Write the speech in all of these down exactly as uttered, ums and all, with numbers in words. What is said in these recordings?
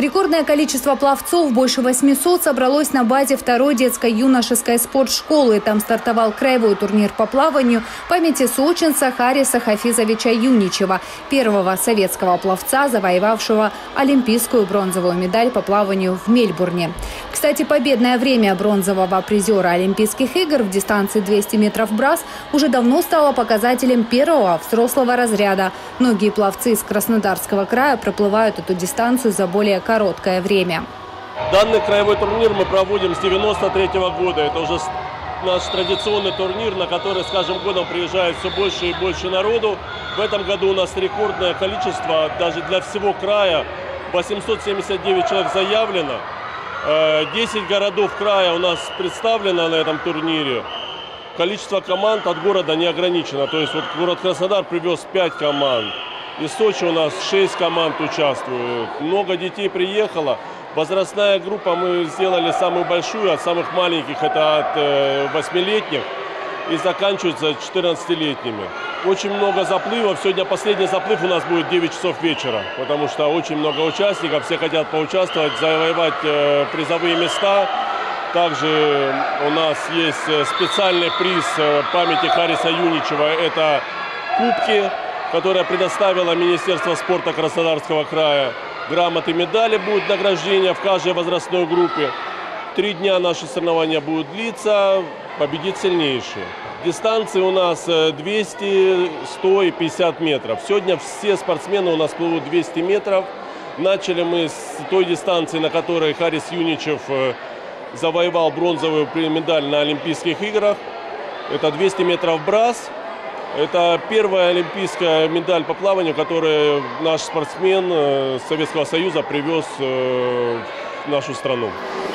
Рекордное количество пловцов, больше восьмисот, собралось на базе второй детско-юношеской спортшколы. Там стартовал краевой турнир по плаванию памяти сочинца Хариса Хафизовича Юничева, первого советского пловца, завоевавшего олимпийскую бронзовую медаль по плаванию в Мельбурне. Кстати, победное время бронзового призера Олимпийских игр в дистанции двести метров брас уже давно стало показателем первого взрослого разряда. Многие пловцы из Краснодарского края проплывают эту дистанцию за более короткое время. Данный краевой турнир мы проводим с девяносто третьего года. Это уже наш традиционный турнир, на который с каждым годом приезжает все больше и больше народу. В этом году у нас рекордное количество, даже для всего края, восемьсот семьдесят девять человек заявлено. десять городов края у нас представлено на этом турнире. Количество команд от города не ограничено. То есть вот город Краснодар привез пять команд. Из Сочи у нас шесть команд участвуют. Много детей приехало. Возрастная группа мы сделали самую большую, от самых маленьких, это от восьмилетних, и заканчивается четырнадцатилетними. Очень много заплывов. Сегодня последний заплыв у нас будет девять часов вечера, потому что очень много участников, все хотят поучаствовать, завоевать призовые места. Также у нас есть специальный приз памяти Хариса Юничева. Это кубки, которые предоставило Министерство спорта Краснодарского края. Грамоты, медали будут награждения в каждой возрастной группе. Три дня наши соревнования будут длиться, победит сильнейший. Дистанции у нас двести, сто и пятьдесят метров. Сегодня все спортсмены у нас плывут двести метров. Начали мы с той дистанции, на которой Харис Юничев завоевал бронзовую медаль на Олимпийских играх. Это двести метров брас. Это первая олимпийская медаль по плаванию, которую наш спортсмен Советского Союза привез в нашу страну.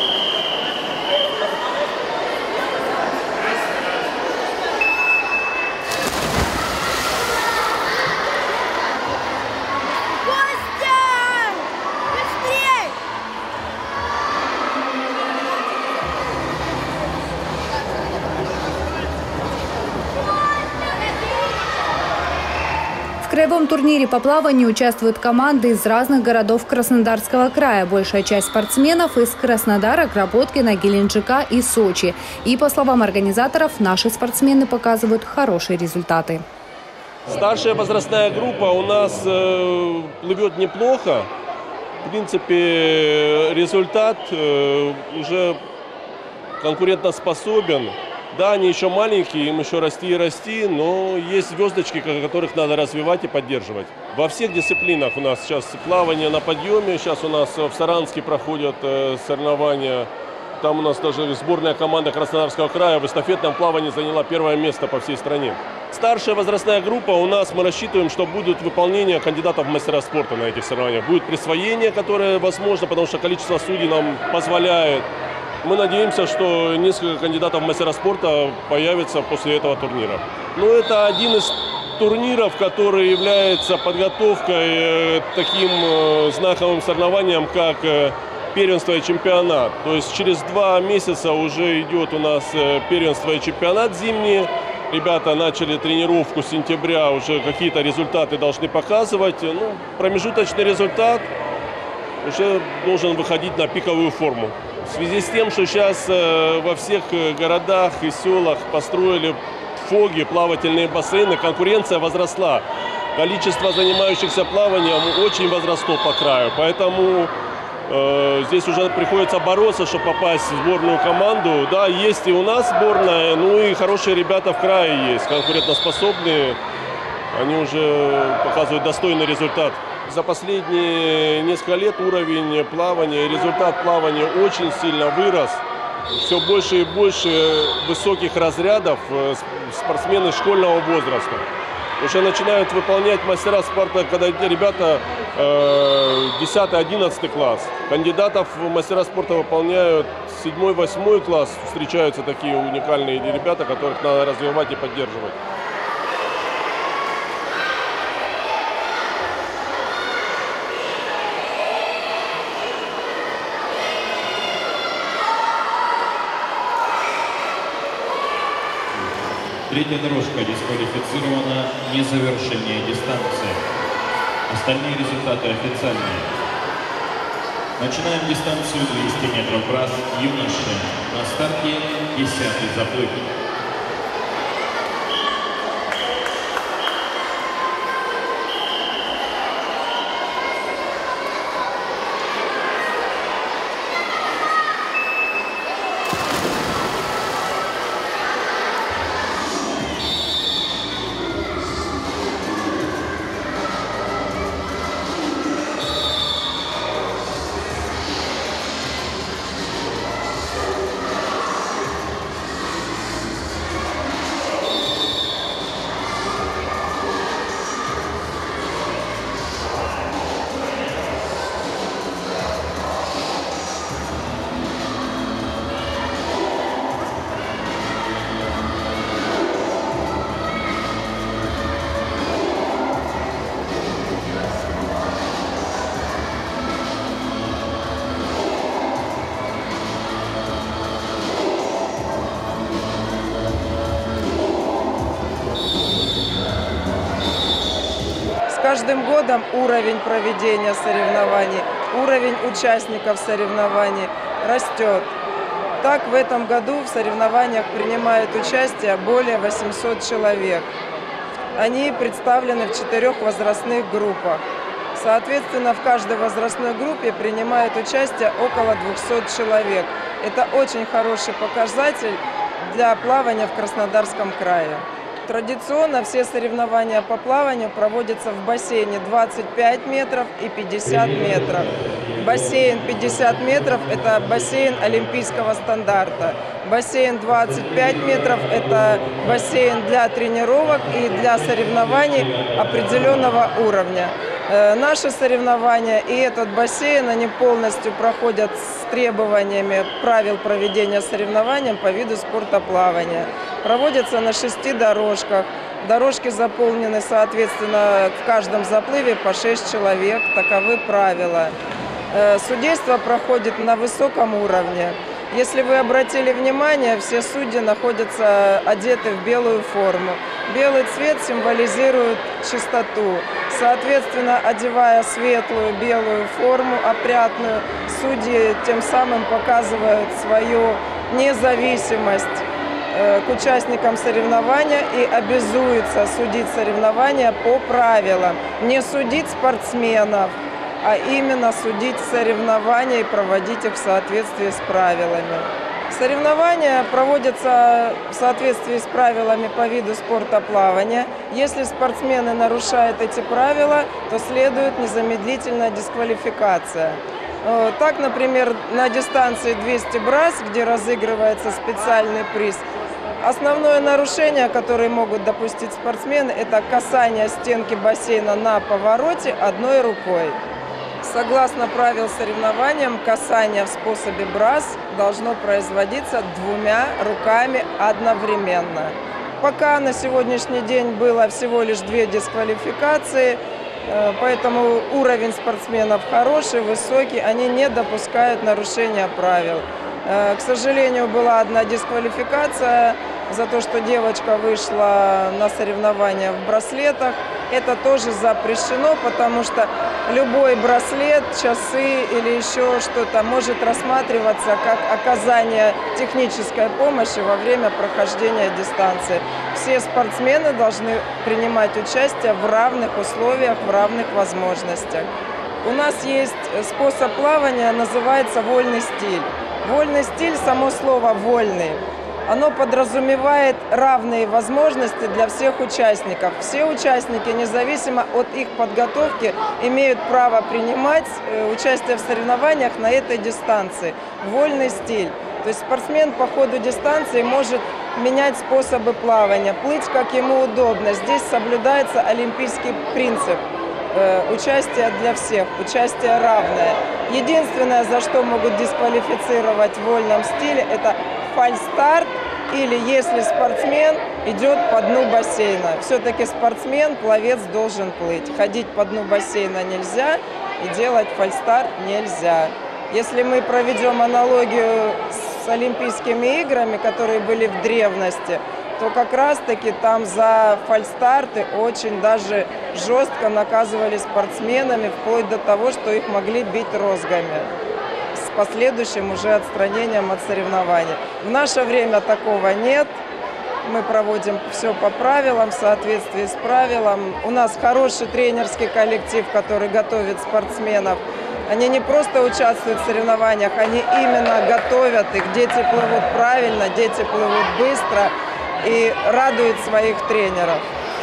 В краевом турнире по плаванию участвуют команды из разных городов Краснодарского края. Большая часть спортсменов из Краснодара, Кропоткина, Геленджика и Сочи. И, по словам организаторов, наши спортсмены показывают хорошие результаты. Старшая возрастная группа у нас э, плывет неплохо. В принципе, результат э, уже конкурентоспособен. Да, они еще маленькие, им еще расти и расти, но есть звездочки, которых надо развивать и поддерживать. Во всех дисциплинах у нас сейчас плавание на подъеме, сейчас у нас в Саранске проходят э, соревнования. Там у нас даже сборная команда Краснодарского края в эстафетном плавании заняла первое место по всей стране. Старшая возрастная группа у нас, мы рассчитываем, что будут выполнение кандидатов в мастера спорта на этих соревнованиях. Будет присвоение, которое возможно, потому что количество судей нам позволяет. Мы надеемся, что несколько кандидатов в мастера спорта появится после этого турнира. Но это один из турниров, который является подготовкой к таким знаковым соревнованиям, как первенство и чемпионат. То есть через два месяца уже идет у нас первенство и чемпионат зимний. Ребята начали тренировку с сентября, уже какие-то результаты должны показывать. Ну, промежуточный результат уже должен выходить на пиковую форму. В связи с тем, что сейчас э, во всех городах и селах построили фоги, плавательные бассейны, конкуренция возросла. Количество занимающихся плаванием очень возросло по краю. Поэтому э, здесь уже приходится бороться, чтобы попасть в сборную команду. Да, есть и у нас сборная, ну и хорошие ребята в крае есть, конкурентоспособные. Они уже показывают достойный результат. За последние несколько лет уровень плавания, результат плавания очень сильно вырос. Все больше и больше высоких разрядов спортсмены школьного возраста. Уже начинают выполнять мастера спорта, когда ребята десятый-одиннадцатый класс. Кандидатов в мастера спорта выполняют седьмой-восьмой класс. Встречаются такие уникальные ребята, которых надо развивать и поддерживать. Третья дорожка дисквалифицирована, незавершение дистанции. Остальные результаты официальные. Начинаем дистанцию двести метров брас юноши. На старте десятый заплыв. С каждым годом уровень проведения соревнований, уровень участников соревнований растет. Так, в этом году в соревнованиях принимают участие более восьмисот человек. Они представлены в четырех возрастных группах. Соответственно, в каждой возрастной группе принимает участие около двухсот человек. Это очень хороший показатель для плавания в Краснодарском крае. Традиционно все соревнования по плаванию проводятся в бассейне двадцать пять метров и пятьдесят метров. Бассейн пятьдесят метров – это бассейн олимпийского стандарта. Бассейн двадцать пять метров – это бассейн для тренировок и для соревнований определенного уровня. Наши соревнования и этот бассейн, они полностью проходят с требованиями правил проведения соревнований по виду спорта плавания. Проводятся на шести дорожках. Дорожки заполнены, соответственно, в каждом заплыве по шесть человек. Таковы правила. Судейство проходит на высоком уровне. Если вы обратили внимание, все судьи находятся одеты в белую форму. Белый цвет символизирует чистоту. Соответственно, одевая светлую белую форму, опрятную, судьи тем самым показывают свою независимость к участникам соревнования и обязуются судить соревнования по правилам. Не судить спортсменов, а именно судить соревнования и проводить их в соответствии с правилами. Соревнования проводятся в соответствии с правилами по виду спорта плавания. Если спортсмены нарушают эти правила, то следует незамедлительная дисквалификация. Так, например, на дистанции двести брас, где разыгрывается специальный приз, основное нарушение, которое могут допустить спортсмены, это касание стенки бассейна на повороте одной рукой. Согласно правил соревнований, касание в способе брас должно производиться двумя руками одновременно. Пока на сегодняшний день было всего лишь две дисквалификации, поэтому уровень спортсменов хороший, высокий, они не допускают нарушения правил. К сожалению, была одна дисквалификация за то, что девочка вышла на соревнования в браслетах. Это тоже запрещено, потому что любой браслет, часы или еще что-то может рассматриваться как оказание технической помощи во время прохождения дистанции. Все спортсмены должны принимать участие в равных условиях, в равных возможностях. У нас есть способ плавания, называется вольный стиль. Вольный стиль, само слово «вольный». Оно подразумевает равные возможности для всех участников. Все участники, независимо от их подготовки, имеют право принимать участие в соревнованиях на этой дистанции. Вольный стиль. То есть спортсмен по ходу дистанции может менять способы плавания, плыть как ему удобно. Здесь соблюдается олимпийский принцип. Участие для всех, участие равное. Единственное, за что могут дисквалифицировать в вольном стиле, это фальстарт или если спортсмен идет по дну бассейна. Все-таки спортсмен, пловец должен плыть. Ходить по дну бассейна нельзя и делать фальстарт нельзя. Если мы проведем аналогию с Олимпийскими играми, которые были в древности, то как раз-таки там за фальстарты очень даже жестко наказывали спортсменами, вплоть до того, что их могли бить розгами. последующим уже отстранением от соревнований. В наше время такого нет. Мы проводим все по правилам, в соответствии с правилом. У нас хороший тренерский коллектив, который готовит спортсменов. Они не просто участвуют в соревнованиях, они именно готовят их. Дети плывут правильно, дети плывут быстро и радуют своих тренеров.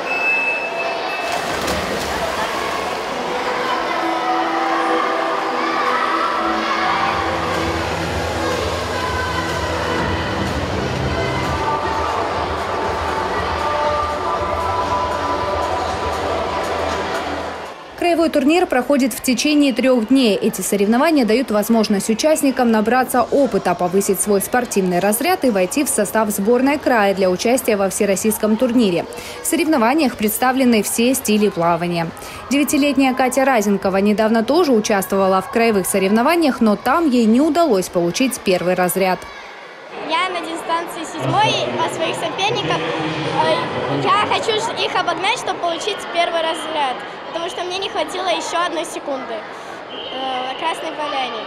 Краевой турнир проходит в течение трех дней. Эти соревнования дают возможность участникам набраться опыта, повысить свой спортивный разряд и войти в состав сборной края для участия во всероссийском турнире. В соревнованиях представлены все стили плавания. Девятилетняя Катя Разенкова недавно тоже участвовала в краевых соревнованиях, но там ей не удалось получить первый разряд. Я на дистанции седьмой, а своих соперников я хочу их обогнать, чтобы получить первый разряд, потому что мне не хватило еще одной секунды на Красной Поляне.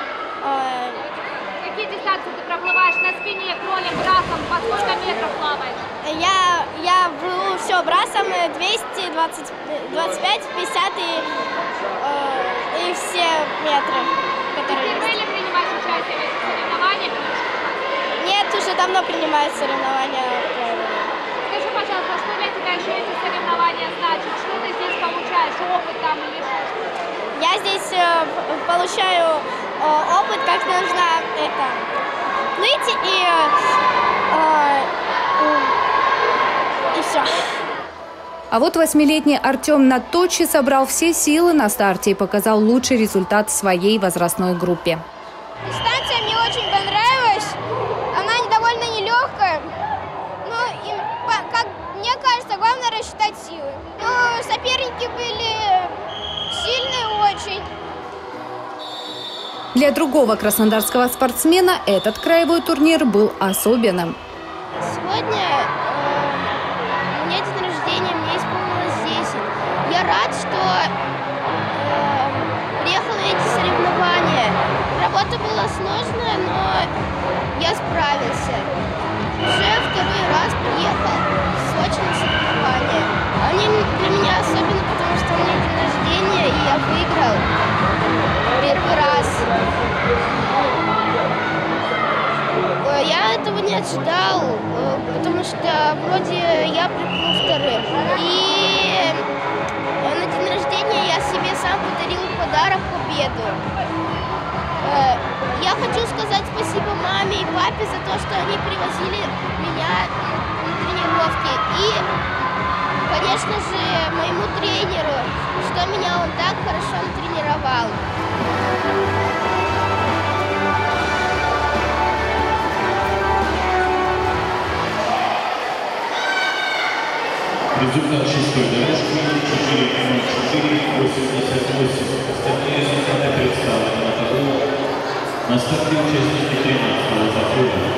Какие дистанции ты проплываешь на спине, кролем, брасом? По сколько метров плаваешь? Я, я плыву все брасом двести, двадцать, двадцать пять, пятьдесят и, и все метры, которые Ты есть. принимаешь участие в этих соревнованиях? Нет, уже давно принимают соревнования. Скажи, пожалуйста, что для тебя еще эти соревнования значат? Что ты здесь получаешь? Опыт там или что? Я здесь э, получаю э, опыт, как нужно это, плыть и, э, э, и все. А вот восьмилетний Артем Наточи собрал все силы на старте и показал лучший результат в своей возрастной группе. Дистанция мне очень понравилась. Она довольно нелегкая. Но, им, как мне кажется, главное рассчитать силы. Но соперники были сильные очень. Для другого краснодарского спортсмена этот краевой турнир был особенным. Сегодня э, у меня день рождения, мне исполнилось десять. Я рад, что э, приехал на эти соревнования. Работа была сложная, но я справился. Уже второй раз приехал в Сочи на соревнования. Они для меня особенно, потому что у меня день рождения, и я выиграл первый раз. Я этого не ожидал, потому что вроде я приплыл вторым. И на день рождения я себе сам подарил подарок победу. Я хочу сказать спасибо маме и папе за то, что они привозили меня на тренировки. И, конечно же, моему тренеру, что меня он так хорошо натренировал. Результат шестой дорожки четыре ноль четыре восемьдесят восемь. Остальные результаты представлены на табло. На старте участники тринадцатого захода.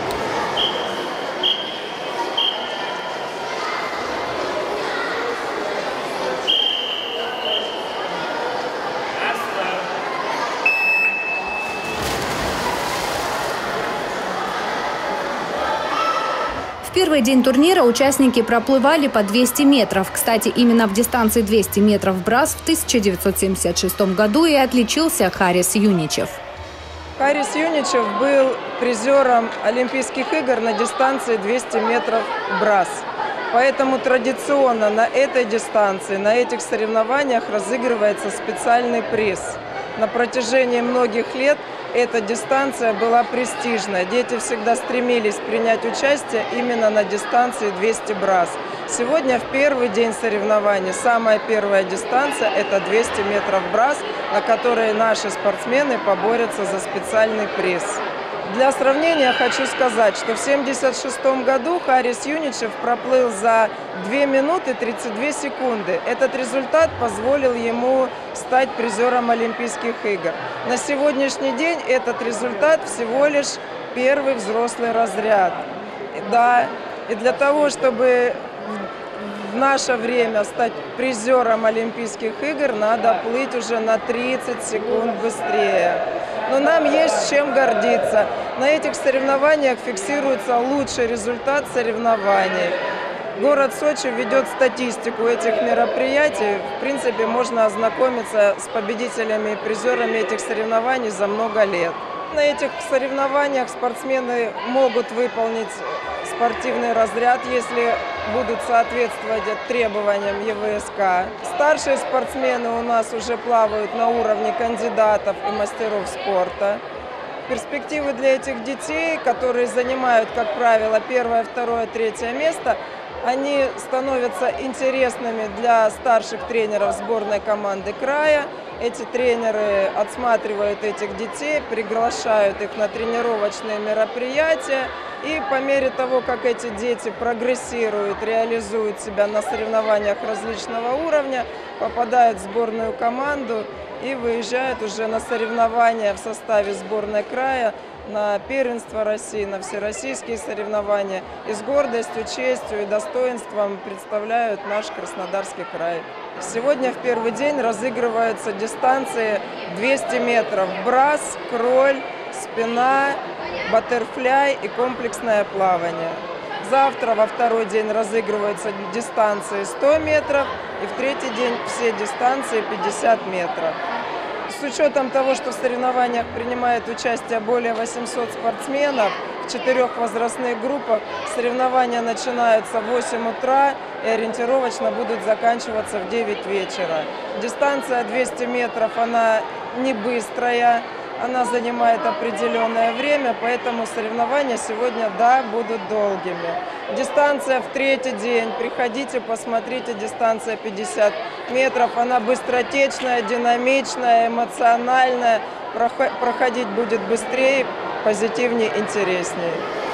В первый день турнира участники проплывали по двести метров. Кстати, именно в дистанции двести метров брас в тысяча девятьсот семьдесят шестом году и отличился Харис Юничев. Харис Юничев был призером Олимпийских игр на дистанции двести метров брас. Поэтому традиционно на этой дистанции, на этих соревнованиях разыгрывается специальный приз. На протяжении многих лет эта дистанция была престижная. Дети всегда стремились принять участие именно на дистанции двести брас. Сегодня в первый день соревнований самая первая дистанция – это двести метров брас, на которой наши спортсмены поборются за специальный приз. Для сравнения хочу сказать, что в семьдесят шестом году Харис Юничев проплыл за две минуты тридцать две секунды. Этот результат позволил ему стать призером Олимпийских игр. На сегодняшний день этот результат всего лишь первый взрослый разряд. Да, и для того, чтобы в наше время стать призером Олимпийских игр, надо плыть уже на тридцать секунд быстрее. но нам есть чем гордиться. На этих соревнованиях фиксируется лучший результат соревнований. Город Сочи ведет статистику этих мероприятий. В принципе, можно ознакомиться с победителями и призерами этих соревнований за много лет. На этих соревнованиях спортсмены могут выполнить спортивный разряд, если будут соответствовать требованиям Е В С К. Старшие спортсмены у нас уже плавают на уровне кандидатов и мастеров спорта. Перспективы для этих детей, которые занимают, как правило, первое, второе, третье место, они становятся интересными для старших тренеров сборной команды края. Эти тренеры отсматривают этих детей, приглашают их на тренировочные мероприятия. И по мере того, как эти дети прогрессируют, реализуют себя на соревнованиях различного уровня, попадают в сборную команду и выезжают уже на соревнования в составе сборной края, на первенство России, на всероссийские соревнования. И с гордостью, честью и достоинством представляют наш Краснодарский край. Сегодня в первый день разыгрываются дистанции двести метров. Брас, кроль, спина, баттерфляй и комплексное плавание. Завтра во второй день разыгрываются дистанции сто метров и в третий день все дистанции пятьдесят метров. С учетом того, что в соревнованиях принимает участие более восьмисот спортсменов в четырех возрастных группах, соревнования начинаются в восемь утра и ориентировочно будут заканчиваться в девять вечера. Дистанция двести метров, она не быстрая, она занимает определенное время, поэтому соревнования сегодня, да, будут долгими. Дистанция в третий день. Приходите, посмотрите, дистанция пятьдесят метров. Она быстротечная, динамичная, эмоциональная. Проходить будет быстрее, позитивнее, интереснее.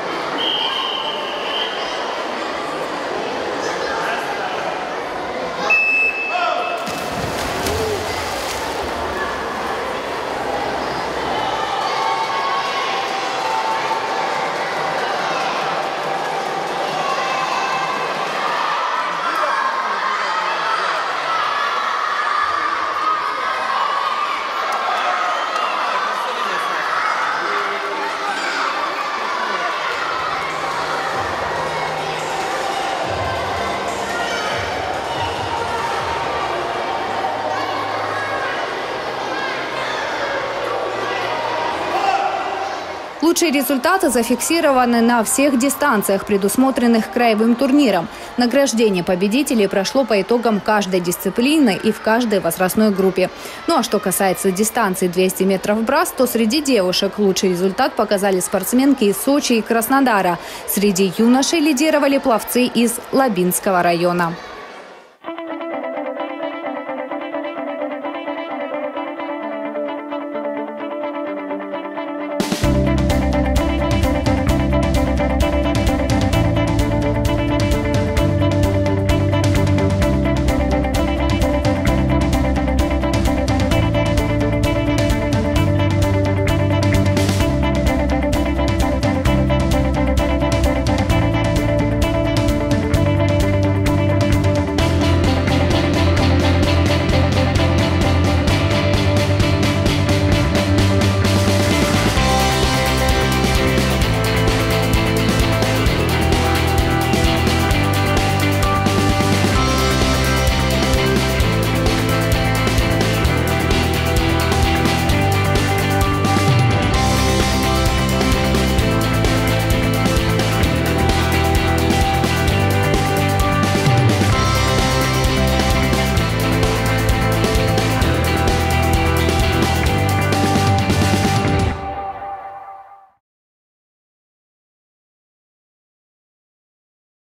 Лучшие результаты зафиксированы на всех дистанциях, предусмотренных краевым турниром. Награждение победителей прошло по итогам каждой дисциплины и в каждой возрастной группе. Ну а что касается дистанции двести метров брас, то среди девушек лучший результат показали спортсменки из Сочи и Краснодара. Среди юношей лидировали пловцы из Лабинского района.